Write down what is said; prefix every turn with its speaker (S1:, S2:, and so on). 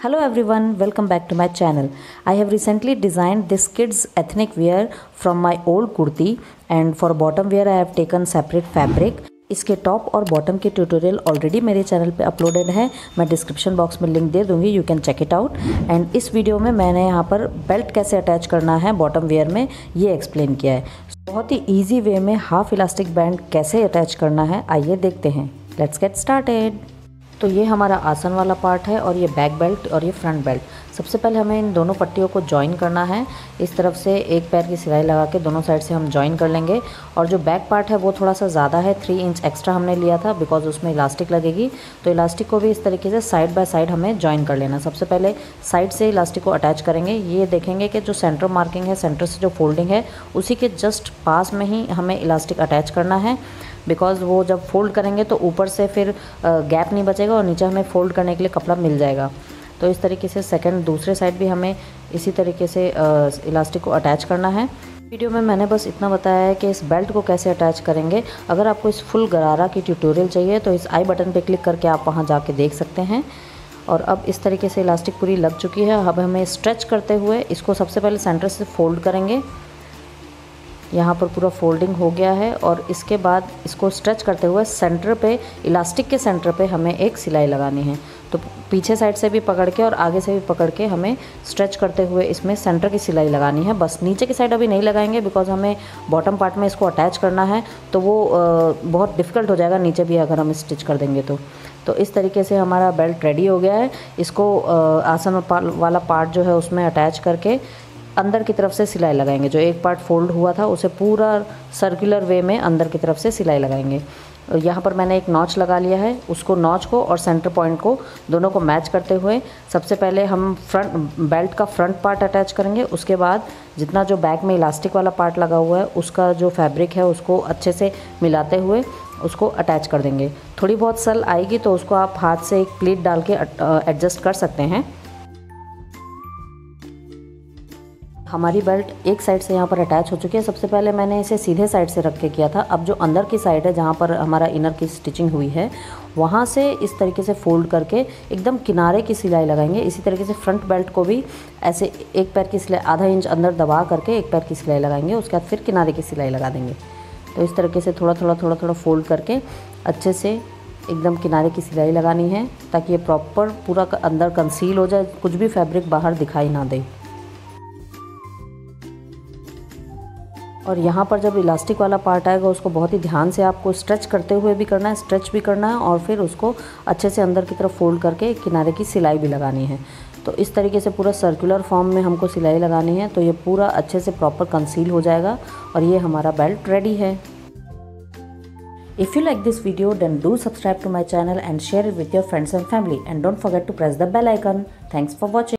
S1: Hello everyone, welcome back to my channel. I have recently designed this kids ethnic wear from my old kurti, and for bottom wear I have taken separate fabric. इसके top और bottom के tutorial already मेरे channel पे uploaded है, मैं description box में link दे दूँगी, you can check it out. And इस वीडियो में मैंने यहाँ पर बेल्ट कैसे अटैच करना है बॉटम वेयर में ये एक्सप्लेन किया है। बहुत ही ईजी वे में हाफ इलास्टिक बैंड कैसे अटैच करना है आइए देखते हैं। Let's get started. तो ये हमारा आसन वाला पार्ट है और ये बैक बेल्ट और ये फ्रंट बेल्ट। सबसे पहले हमें इन दोनों पट्टियों को जॉइन करना है। इस तरफ से एक पैर की सिलाई लगा के दोनों साइड से हम जॉइन कर लेंगे। और जो बैक पार्ट है वो थोड़ा सा ज़्यादा है, 3 इंच एक्स्ट्रा हमने लिया था बिकॉज उसमें इलास्टिक लगेगी। तो इलास्टिक को भी इस तरीके से साइड बाय साइड हमें जॉइन कर लेना। सबसे पहले साइड से इलास्टिक को अटैच करेंगे। ये देखेंगे कि जो सेंटर मार्किंग है, सेंटर से जो फोल्डिंग है उसी के जस्ट पास में ही हमें इलास्टिक अटैच करना है, बिकॉज़ वो जब फोल्ड करेंगे तो ऊपर से फिर गैप नहीं बचेगा और नीचे हमें फोल्ड करने के लिए कपड़ा मिल जाएगा। तो इस तरीके से सेकंड दूसरे साइड भी हमें इसी तरीके से इलास्टिक को अटैच करना है। वीडियो में मैंने बस इतना बताया है कि इस बेल्ट को कैसे अटैच करेंगे। अगर आपको इस फुल गरारा की ट्यूटोरियल चाहिए तो इस आई बटन पे क्लिक करके आप वहाँ जाके देख सकते हैं। और अब इस तरीके से इलास्टिक पूरी लग चुकी है। अब हमें स्ट्रेच करते हुए इसको सबसे पहले सेंटर से फोल्ड करेंगे। यहाँ पर पूरा फोल्डिंग हो गया है और इसके बाद इसको स्ट्रेच करते हुए सेंटर पे, इलास्टिक के सेंटर पे हमें एक सिलाई लगानी है। तो पीछे साइड से भी पकड़ के और आगे से भी पकड़ के हमें स्ट्रेच करते हुए इसमें सेंटर की सिलाई लगानी है। बस नीचे की साइड अभी नहीं लगाएंगे बिकॉज हमें बॉटम पार्ट में इसको अटैच करना है, तो वो बहुत डिफ़िकल्ट हो जाएगा नीचे भी अगर हम स्टिच कर देंगे तो इस तरीके से हमारा बेल्ट रेडी हो गया है। इसको आसन वाला पार्ट जो है उसमें अटैच करके अंदर की तरफ से सिलाई लगाएंगे। जो एक पार्ट फोल्ड हुआ था उसे पूरा सर्कुलर वे में अंदर की तरफ से सिलाई लगाएंगे। और यहाँ पर मैंने एक नॉच लगा लिया है, उसको नॉच को और सेंटर पॉइंट को दोनों को मैच करते हुए सबसे पहले हम फ्रंट बेल्ट का फ्रंट पार्ट अटैच करेंगे। उसके बाद जितना जो बैक में इलास्टिक वाला पार्ट लगा हुआ है उसका जो फैब्रिक है उसको अच्छे से मिलाते हुए उसको अटैच कर देंगे। थोड़ी बहुत सल आएगी तो उसको आप हाथ से एक प्लीट डाल के एडजस्ट कर सकते हैं। हमारी बेल्ट एक साइड से यहाँ पर अटैच हो चुकी है। सबसे पहले मैंने इसे सीधे साइड से रख के किया था। अब जो अंदर की साइड है जहाँ पर हमारा इनर की स्टिचिंग हुई है वहाँ से इस तरीके से फोल्ड करके एकदम किनारे की सिलाई लगाएंगे। इसी तरीके से फ्रंट बेल्ट को भी ऐसे एक पैर की सिलाई आधा इंच अंदर दबा करके एक पैर की सिलाई लगाएंगे। उसके बाद फिर किनारे की सिलाई लगा देंगे। तो इस तरीके से थोड़ा थोड़ा फोल्ड करके अच्छे से एकदम किनारे की सिलाई लगानी है ताकि ये प्रॉपर पूरा अंदर कंसील हो जाए, कुछ भी फैब्रिक बाहर दिखाई ना दे। और यहाँ पर जब इलास्टिक वाला पार्ट आएगा उसको बहुत ही ध्यान से आपको स्ट्रेच करते हुए भी करना है, स्ट्रेच भी करना है और फिर उसको अच्छे से अंदर की तरफ फोल्ड करके किनारे की सिलाई भी लगानी है। तो इस तरीके से पूरा सर्कुलर फॉर्म में हमको सिलाई लगानी है, तो ये पूरा अच्छे से प्रॉपर कंसील हो जाएगा और ये हमारा बेल्ट रेडी है। If you like this video then do subscribe to my channel and share it with your friends and family, and don't forget to press the bell icon. Thanks for watching.